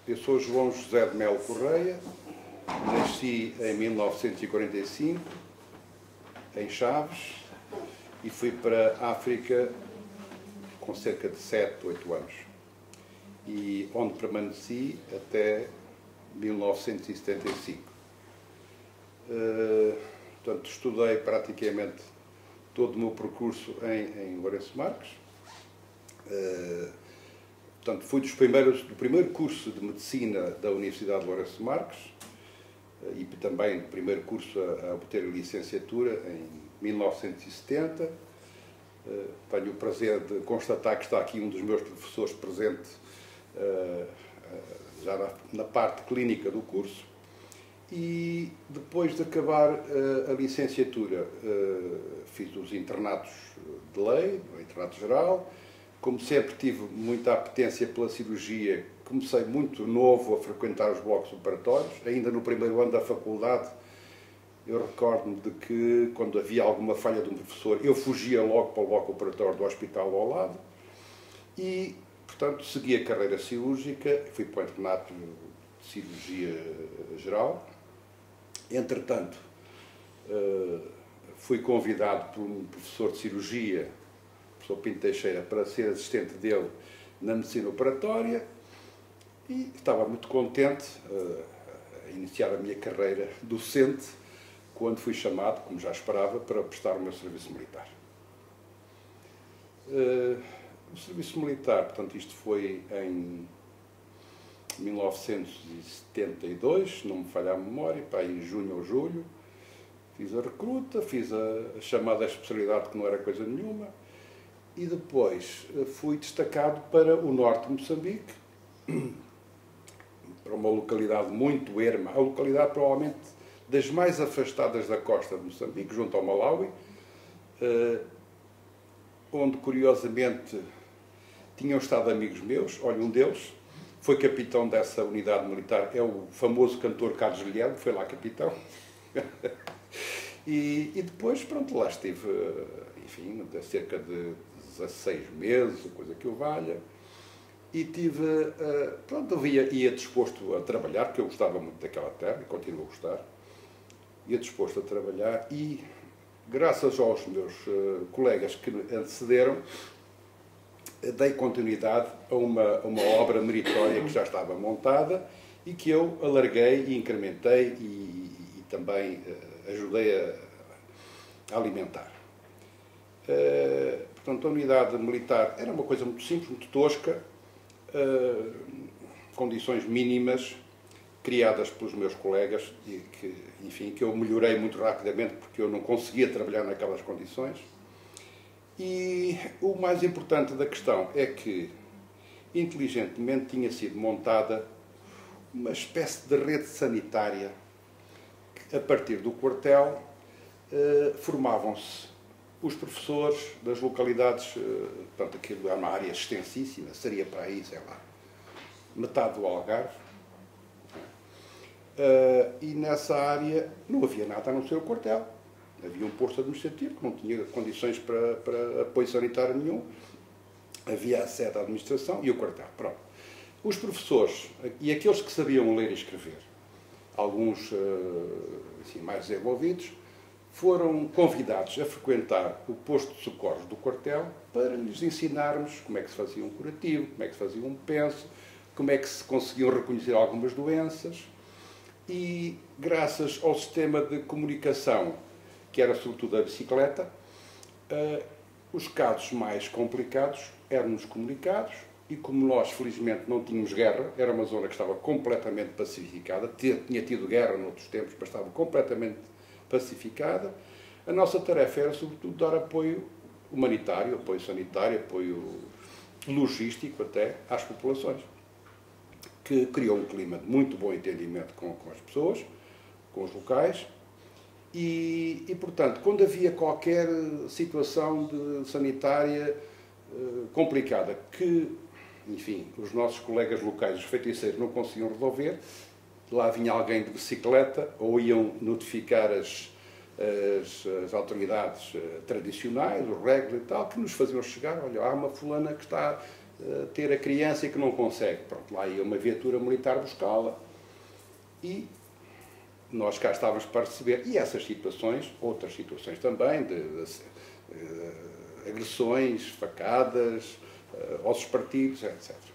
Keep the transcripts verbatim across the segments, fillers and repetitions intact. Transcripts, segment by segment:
Eu sou João José de Melo Correia, nasci em mil novecentos e quarenta e cinco, em Chaves, e fui para a África com cerca de sete, oito anos, e onde permaneci até mil novecentos e setenta e cinco. Uh, portanto, estudei praticamente todo o meu percurso em, em Lourenço Marques. Uh, portanto, fui dos primeiros, do primeiro curso de Medicina da Universidade de Lourenço Marques uh, e também do primeiro curso a, a obter a licenciatura em mil novecentos e setenta. Uh, tenho o prazer de constatar que está aqui um dos meus professores presente uh, uh, já na, na parte clínica do curso. E depois de acabar uh, a licenciatura, uh, fiz os internatos de lei, o internato geral. Como sempre tive muita apetência pela cirurgia, comecei muito novo a frequentar os blocos operatórios. Ainda no primeiro ano da faculdade, eu recordo-me de que, quando havia alguma falha de um professor, eu fugia logo para o bloco operatório do hospital ao lado. E, portanto, segui a carreira cirúrgica, fui para o internato de cirurgia geral. Entretanto, fui convidado por um professor de cirurgia, o professor Pinto Teixeira, para ser assistente dele na medicina operatória, e estava muito contente a iniciar a minha carreira docente quando fui chamado, como já esperava, para prestar o meu serviço militar. O serviço militar, portanto, isto foi em mil novecentos e setenta e dois, não me falha a memória, para em junho ou julho. Fiz a recruta, fiz a, a chamada especialidade, que não era coisa nenhuma, e depois fui destacado para o norte de Moçambique, para uma localidade muito erma, a localidade provavelmente das mais afastadas da costa de Moçambique, junto ao Malawi, onde, curiosamente, tinham estado amigos meus. Olha, um deles foi capitão dessa unidade militar, é o famoso cantor Carlos Guilherme, foi lá capitão. e, e depois, pronto, lá estive, enfim, de cerca de dezasseis meses, coisa que o valha, e tive, pronto, eu ia, ia disposto a trabalhar, porque eu gostava muito daquela terra, e continuo a gostar, ia disposto a trabalhar, e graças aos meus colegas que antecederam, dei continuidade a uma, a uma obra meritória que já estava montada e que eu alarguei e incrementei e, e também uh, ajudei a, a alimentar. Uh, portanto, a unidade militar era uma coisa muito simples, muito tosca, uh, condições mínimas criadas pelos meus colegas e que, enfim, que eu melhorei muito rapidamente porque eu não conseguia trabalhar naquelas condições. E o mais importante da questão é que, inteligentemente, tinha sido montada uma espécie de rede sanitária que, a partir do quartel, eh, formavam-se os professores das localidades, eh, portanto, aquilo era uma área extensíssima, seria para aí, sei lá, metade do Algarve, eh, e nessa área não havia nada a não ser o quartel. Havia um posto administrativo que não tinha condições para, para apoio sanitário nenhum. Havia a sede da administração e o quartel. Pronto. Os professores, e aqueles que sabiam ler e escrever, alguns assim, mais desenvolvidos, foram convidados a frequentar o posto de socorros do quartel para lhes ensinarmos como é que se fazia um curativo, como é que se fazia um penso, como é que se conseguiam reconhecer algumas doenças. E, graças ao sistema de comunicação, que era sobretudo a bicicleta, uh, os casos mais complicados eram-nos comunicados, e como nós, felizmente, não tínhamos guerra, era uma zona que estava completamente pacificada, tinha tido guerra noutros tempos, mas estava completamente pacificada, a nossa tarefa era, sobretudo, dar apoio humanitário, apoio sanitário, apoio logístico até às populações, que criou um clima de muito bom entendimento com, com as pessoas, com os locais. E, e, portanto, quando havia qualquer situação de sanitária uh, complicada que, enfim, os nossos colegas locais, os feiticeiros, não conseguiam resolver, lá vinha alguém de bicicleta ou iam notificar as, as, as autoridades uh, tradicionais, os regras e tal, que nos faziam chegar, olha, há uma fulana que está ter a criança e que não consegue. Pronto, lá ia uma viatura militar buscá-la e nós cá estávamos para receber. E essas situações, outras situações também, de, de, de agressões, facadas, uh, ossos partidos, etcétera.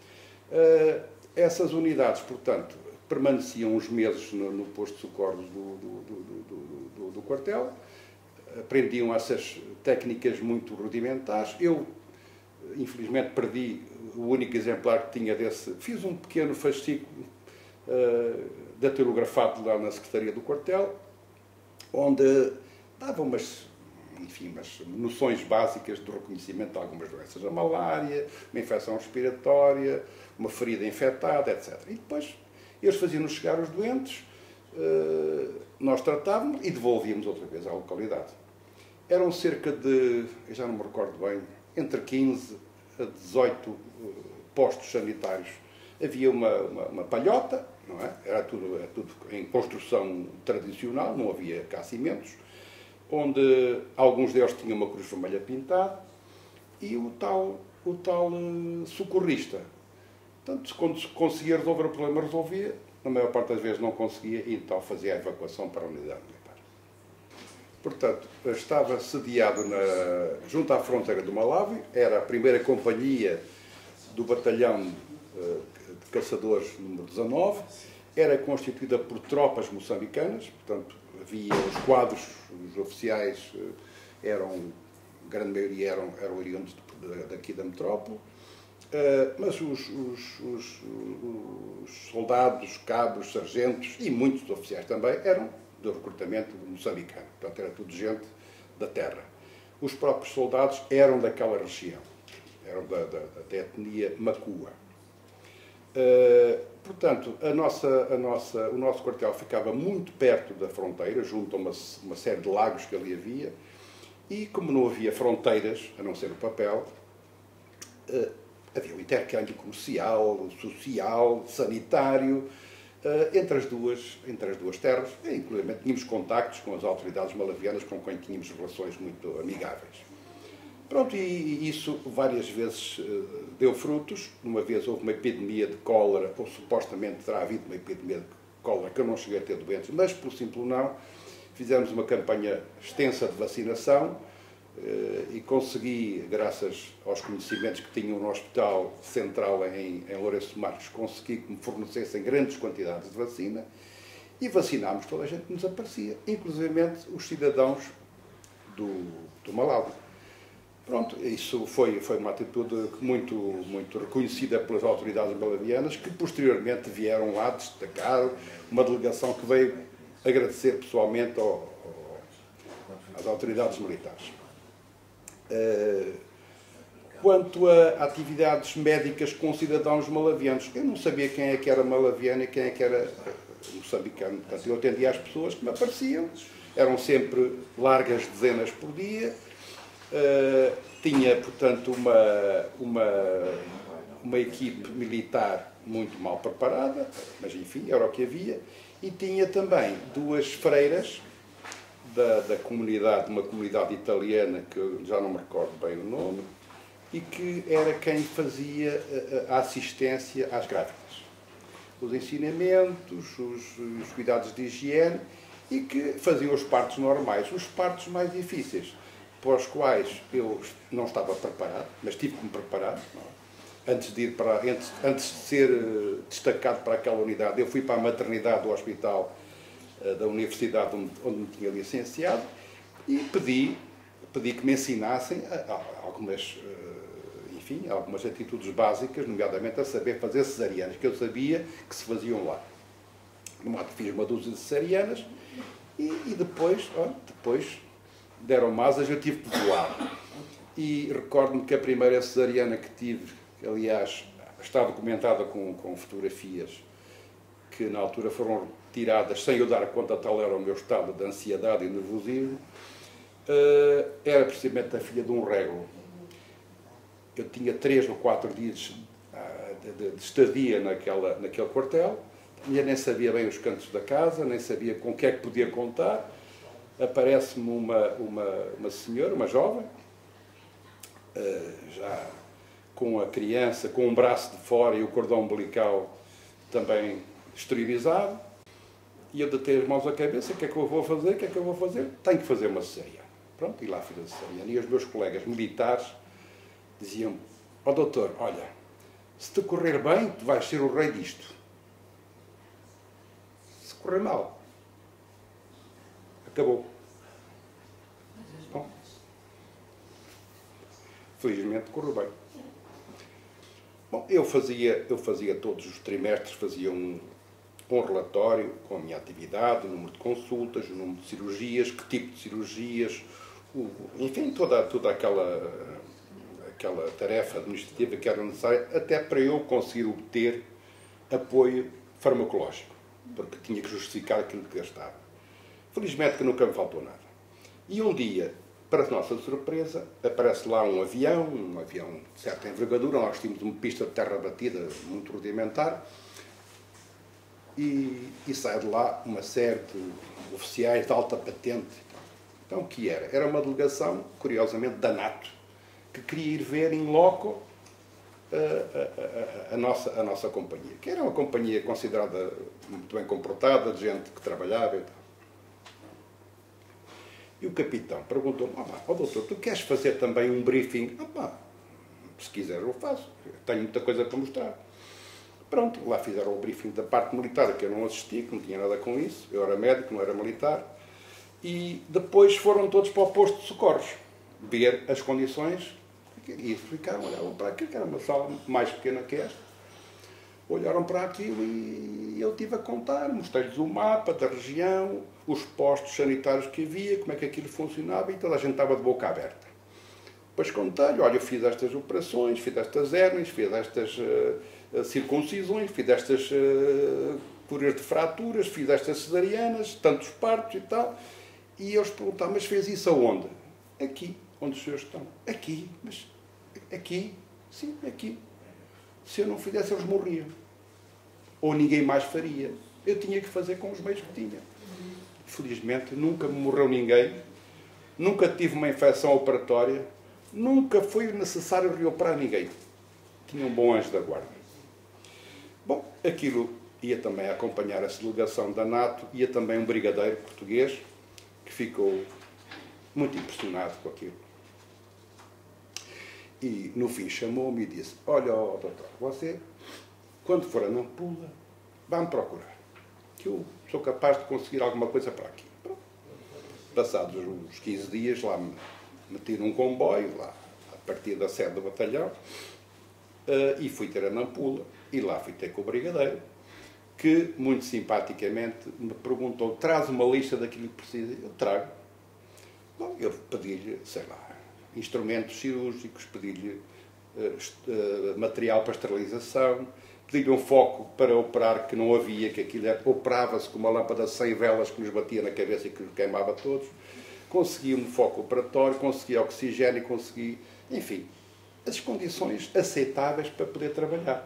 Uh, essas unidades, portanto, permaneciam uns meses no, no posto de socorros do, do, do, do, do, do quartel, aprendiam essas técnicas muito rudimentares. Eu, infelizmente, perdi o único exemplar que tinha desse. Fiz um pequeno fascículo uh, datilografado lá na Secretaria do Quartel, onde dava umas, enfim, umas noções básicas do reconhecimento de algumas doenças. A malária, uma infecção respiratória, uma ferida infectada, etcétera. E depois eles faziam-nos chegar os doentes, uh, nós tratávamos e devolvíamos outra vez à localidade. Eram cerca de, eu já não me recordo bem, entre quinze a dezoito postos sanitários. Havia uma, uma, uma palhota, não é? Era tudo, era tudo em construção tradicional, não havia cá cimentos, onde alguns deles tinham uma cruz vermelha pintada e o tal, o tal socorrista. Portanto, quando conseguia resolver o problema, resolvia. Na maior parte das vezes não conseguia e então fazia a evacuação para a unidade militar. Portanto, estava sediado na, junto à fronteira do Malawi, era a primeira companhia do batalhão de caçadores número dezanove, era constituída por tropas moçambicanas, portanto, havia os quadros, os oficiais eram, a grande maioria eram, eram oriundos daqui da metrópole, mas os, os, os, os soldados, cabos, sargentos e muitos oficiais também eram do recrutamento moçambicano, portanto era tudo gente da terra. Os próprios soldados eram daquela região, eram da, da, da etnia Macua. Uh, portanto, a nossa, a nossa, o nosso quartel ficava muito perto da fronteira, junto a uma, uma série de lagos que ali havia, e como não havia fronteiras, a não ser o papel, uh, havia o intercâmbio comercial, social, sanitário, Uh, entre, as duas, entre as duas terras, e, inclusive tínhamos contactos com as autoridades malavianas com quem tínhamos relações muito amigáveis. Pronto, e, e isso várias vezes uh, deu frutos. Uma vez houve uma epidemia de cólera, ou supostamente terá havido uma epidemia de cólera, que eu não cheguei a ter doentes, mas por simples não, fizemos uma campanha extensa de vacinação, e consegui, graças aos conhecimentos que tinham no Hospital Central em, em Lourenço de Marques, consegui que me fornecessem grandes quantidades de vacina e vacinámos toda a gente que nos aparecia, inclusive os cidadãos do, do Malawi. Pronto, isso foi, foi uma atitude muito, muito reconhecida pelas autoridades malavianas, que posteriormente vieram lá destacar uma delegação que veio agradecer pessoalmente ao, ao, às autoridades militares. Uh, quanto a atividades médicas com cidadãos malavianos, eu não sabia quem é que era malaviano e quem é que era moçambicano. Portanto, eu atendia às pessoas que me apareciam, eram sempre largas dezenas por dia, uh, tinha, portanto, uma, uma, uma equipe militar muito mal preparada, mas enfim, era o que havia, e tinha também duas freiras Da, da comunidade, uma comunidade italiana, que eu já não me recordo bem o nome, e que era quem fazia a, a assistência às grávidas. Os ensinamentos, os, os cuidados de higiene, e que faziam os partos normais, os partos mais difíceis, para os quais eu não estava preparado, mas tive que me preparar. Antes de, ir para, antes, antes de ser destacado para aquela unidade, eu fui para a maternidade do hospital da universidade onde, onde me tinha licenciado e pedi, pedi que me ensinassem algumas, enfim, algumas atitudes básicas, nomeadamente a saber fazer cesarianas, que eu sabia que se faziam lá. No modo, fiz uma dúzia de cesarianas e, e depois, ó, depois deram-me asas, eu tive que voar. E recordo-me que a primeira cesariana que tive, que, aliás, está documentada com, com fotografias, que na altura foram tiradas sem eu dar conta, tal era o meu estado de ansiedade e nervosismo, era precisamente a filha de um régulo. Eu tinha três ou quatro dias de, de estadia naquela, naquele quartel, eu nem sabia bem os cantos da casa, nem sabia com o que é que podia contar. Aparece-me uma, uma, uma senhora, uma jovem, já com a criança, com um braço de fora e o cordão umbilical também esterilizado. E eu detei as mãos à cabeça, o que é que eu vou fazer? O que é que eu vou fazer? Tenho que fazer uma cesariana. Pronto, e lá fiz a cesariana. E os meus colegas militares diziam: ó doutor, olha, se te correr bem, tu vais ser o rei disto. Se correr mal, acabou. Bom, felizmente correu bem. Bom, eu fazia, eu fazia todos os trimestres, fazia um, um relatório com a minha atividade, o número de consultas, o número de cirurgias, que tipo de cirurgias, o, enfim, toda, toda aquela, aquela tarefa administrativa que era necessária, até para eu conseguir obter apoio farmacológico, porque tinha que justificar aquilo que gastava. Felizmente que nunca me faltou nada. E um dia, para a nossa surpresa, aparece lá um avião, um avião de certa envergadura, nós tínhamos uma pista de terra batida muito rudimentar, e, e sai de lá uma série de oficiais de alta patente. Então, o que era? Era uma delegação, curiosamente, da NATO, que queria ir ver em loco a, a, a, a, nossa, a nossa companhia, que era uma companhia considerada muito bem comportada, de gente que trabalhava e tal. E o capitão perguntou-me: ó doutor, tu queres fazer também um briefing? Ah, pá, se quiser eu faço, eu tenho muita coisa para mostrar. Pronto, lá fizeram o briefing da parte militar, que eu não assisti, que não tinha nada com isso, eu era médico, não era militar, e depois foram todos para o posto de socorros, ver as condições, e ficaram, olhavam para aquilo, que era uma sala mais pequena que esta, olharam para aquilo e eu estive a contar, mostrei-lhes o mapa da região, os postos sanitários que havia, como é que aquilo funcionava, e toda a gente estava de boca aberta. Depois contei-lhe: olha, eu fiz estas operações, fiz estas hérnias, fiz estas uh, circuncisões, fiz estas uh, curas de fraturas, fiz estas cesarianas, tantos partos e tal. E eles perguntaram: mas fez isso aonde? Aqui, onde os senhores estão. Aqui, mas aqui? Sim, aqui. Se eu não fizesse, eles morriam. Ou ninguém mais faria. Eu tinha que fazer com os meios que tinha. Felizmente, nunca me morreu ninguém, nunca tive uma infecção operatória, nunca foi necessário reoperar ninguém. Tinha um bom anjo da guarda. Bom, aquilo ia também acompanhar essa delegação da NATO, ia também um brigadeiro português, que ficou muito impressionado com aquilo. E, no fim, chamou-me e disse: olha, oh, doutor, você, quando for a Nampula, vá-me procurar, que eu sou capaz de conseguir alguma coisa para aqui. Pronto. Passados uns quinze dias, lá me meti num comboio, lá a partir da sede do batalhão, uh, e fui ter a Nampula, e lá fui ter com o brigadeiro, que, muito simpaticamente, me perguntou: traz uma lista daquilo que precisa. Eu trago. Bom, eu pedi-lhe, sei lá, instrumentos cirúrgicos, pedi-lhe uh, uh, material para esterilização, pedi-lhe um foco para operar que não havia, que aquilo operava-se com uma lâmpada de cem velas que nos batia na cabeça e que nos queimava todos. Consegui um foco operatório, consegui oxigênio, consegui, enfim, as condições aceitáveis para poder trabalhar.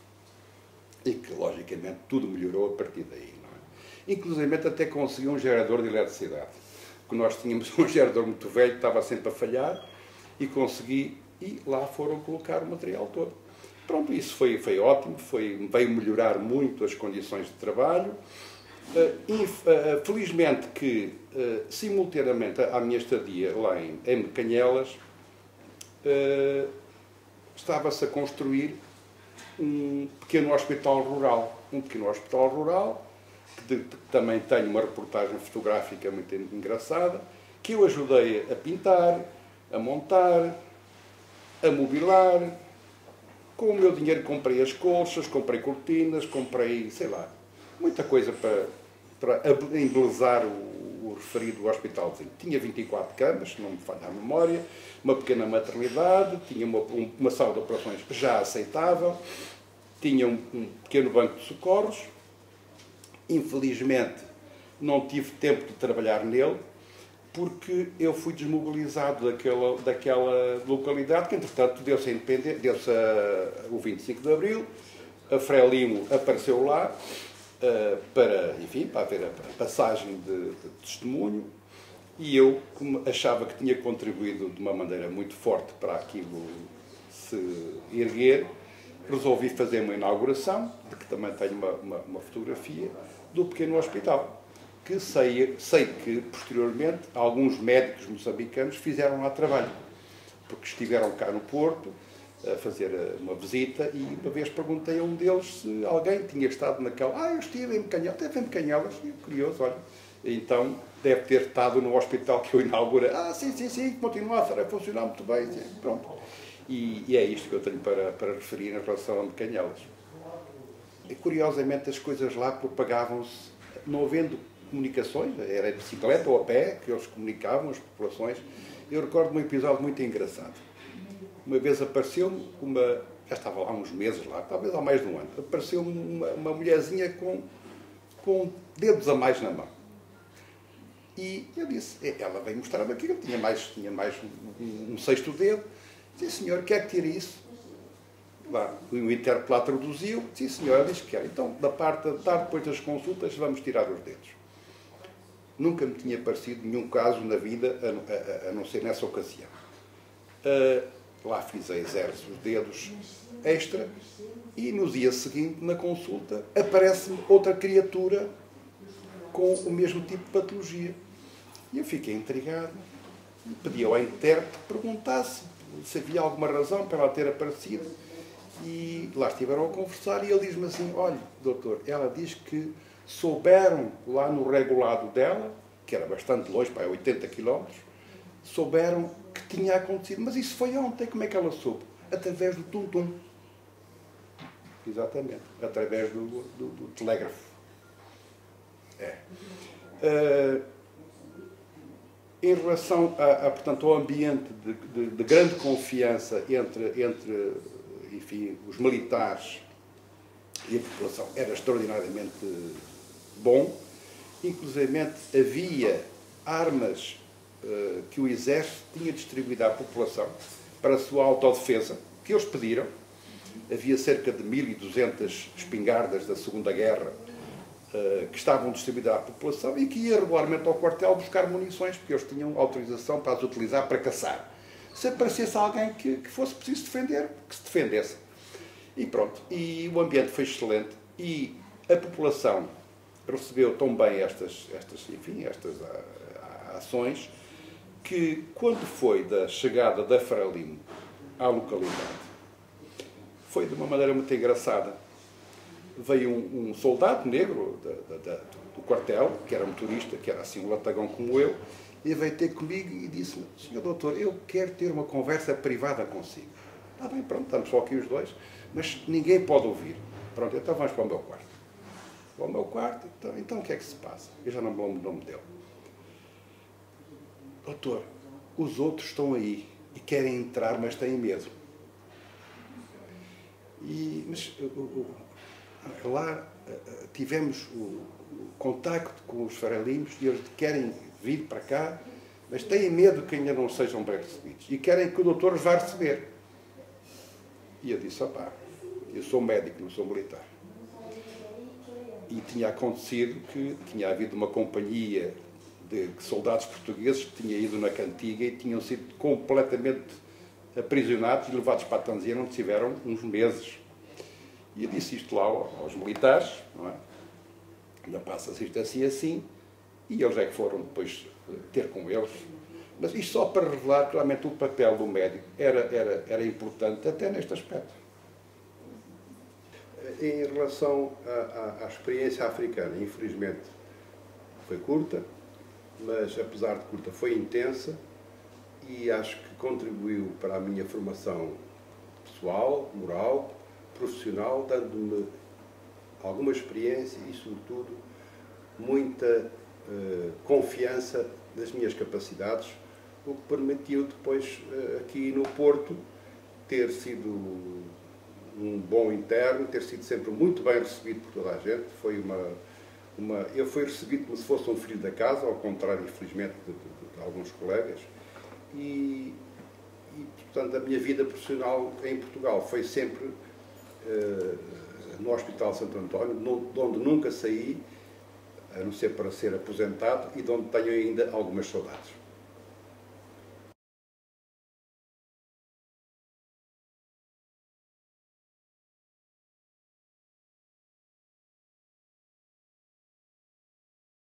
E que, logicamente, tudo melhorou a partir daí, não é? Inclusive, até consegui um gerador de eletricidade, porque nós tínhamos um gerador muito velho, que estava sempre a falhar, e consegui, e lá foram colocar o material todo. Pronto, isso foi, foi ótimo, foi, veio melhorar muito as condições de trabalho. Uh, inf, uh, felizmente que, uh, simultaneamente à minha estadia lá em, em Mecanhelas, uh, estava-se a construir um pequeno hospital rural. Um pequeno hospital rural, que, de, que também tem uma reportagem fotográfica muito engraçada, que eu ajudei a pintar, a montar, a mobilar. Com o meu dinheiro comprei as colchas, comprei cortinas, comprei, sei lá, muita coisa para, para embelezar o, o referido hospitalzinho. Tinha vinte e quatro camas, se não me falha a memória, uma pequena maternidade, tinha uma, um, uma sala de operações já aceitável, tinha um, um pequeno banco de socorros. Infelizmente, não tive tempo de trabalhar nele, porque eu fui desmobilizado daquela, daquela localidade, que entretanto deu-se a independência, deu-se o vinte e cinco de Abril, a Frelimo apareceu lá, uh, para, enfim, para haver a passagem de, de testemunho, e eu, como achava que tinha contribuído de uma maneira muito forte para aquilo se erguer, resolvi fazer uma inauguração, de que também tenho uma, uma, uma fotografia, do pequeno hospital, que sei, sei que, posteriormente, alguns médicos moçambicanos fizeram lá trabalho, porque estiveram cá no Porto a fazer uma visita e uma vez perguntei a um deles se alguém tinha estado naquela... Ah, eu estive em Mecanhelas, teve em Mecanhelas, curioso, olha. Então, deve ter estado no hospital que eu inaugurei. Ah, sim, sim, sim, continua a funcionar muito bem, sim, pronto. E, e é isto que eu tenho para, para referir em relação a Mecanhelas. E, curiosamente, as coisas lá propagavam-se, não havendo comunicações, era de bicicleta ou a pé, que eles comunicavam, as populações. Eu recordo um episódio muito engraçado. Uma vez apareceu-me uma... Já estava lá uns meses lá, talvez há mais de um ano. Apareceu-me uma, uma mulherzinha com, com dedos a mais na mão. E eu disse, ela veio mostrar-me aqui, eu tinha mais, tinha mais um, um, um sexto dedo. Disse, senhor, quer que tire isso? Lá, o interpelar traduziu. Sim, senhora, disse que quer. Então, da parte da tarde, depois das consultas, vamos tirar os dedos. Nunca me tinha parecido nenhum caso na vida, a, a, a não ser nessa ocasião. Uh, lá fiz a exerce os dedos extra e no dia seguinte, na consulta, aparece-me outra criatura com o mesmo tipo de patologia. E eu fiquei intrigado e pedi ao intérprete que perguntasse se havia alguma razão para ela ter aparecido. E lá estiveram a conversar e ele diz-me assim, olha, doutor, ela diz que souberam lá no regulado dela, que era bastante longe, para oitenta quilómetros, souberam que tinha acontecido. Mas isso foi ontem, como é que ela soube? Através do tum-tum. Exatamente, através do, do, do telégrafo. É. Uh, em relação a, a, portanto, ao ambiente de, de, de grande confiança entre, entre enfim, os militares e a população, era extraordinariamente bom. Inclusivamente havia armas uh, que o Exército tinha distribuído à população para a sua autodefesa, que eles pediram. Havia cerca de mil e duzentas espingardas da Segunda Guerra uh, que estavam distribuídas à população e que ia regularmente ao quartel buscar munições, porque eles tinham autorização para as utilizar para caçar. Se aparecesse alguém que, que fosse preciso defender, que se defendesse. E pronto. E o ambiente foi excelente e a população recebeu tão bem estas, estas, enfim, estas ações que, quando foi da chegada da Frelimo à localidade, foi de uma maneira muito engraçada. Veio um, um soldado negro da, da, da, do quartel, que era motorista, que era assim um latagão como eu, e veio ter comigo e disse-me, senhor doutor, eu quero ter uma conversa privada consigo. Está bem, pronto, estamos só aqui os dois, mas ninguém pode ouvir. Pronto, então vamos para o meu quarto. Para o meu quarto, então, então o que é que se passa? Eu já não me lembro o nome dele. Doutor, os outros estão aí e querem entrar, mas têm medo. E, mas lá tivemos o contacto com os farelinos e eles querem vir para cá, mas têm medo que ainda não sejam bem recebidos e querem que o doutor os vá receber. E eu disse, opá, eu sou médico, não sou militar. E tinha acontecido que tinha havido uma companhia de soldados portugueses que tinha ido na cantiga e tinham sido completamente aprisionados e levados para a Tanzânia, onde tiveram uns meses. E eu disse isto lá aos militares, não é? Ainda passa-se isto assim assim, e eles é que foram depois ter com eles. Mas isto só para revelar que realmente o papel do médico era, era, era importante até neste aspecto. Em relação à, à, à experiência africana, infelizmente foi curta, mas apesar de curta foi intensa e acho que contribuiu para a minha formação pessoal, moral, profissional, dando-me alguma experiência e, sobretudo, muita uh, confiança nas minhas capacidades, o que permitiu depois, uh, aqui no Porto, ter sido um bom interno, ter sido sempre muito bem recebido por toda a gente. Foi uma, uma, eu fui recebido como se fosse um filho da casa, ao contrário, infelizmente, de, de, de alguns colegas. E, e, portanto, a minha vida profissional em Portugal foi sempre uh, no Hospital Santo António, no, de onde nunca saí, a não ser para ser aposentado, e de onde tenho ainda algumas saudades.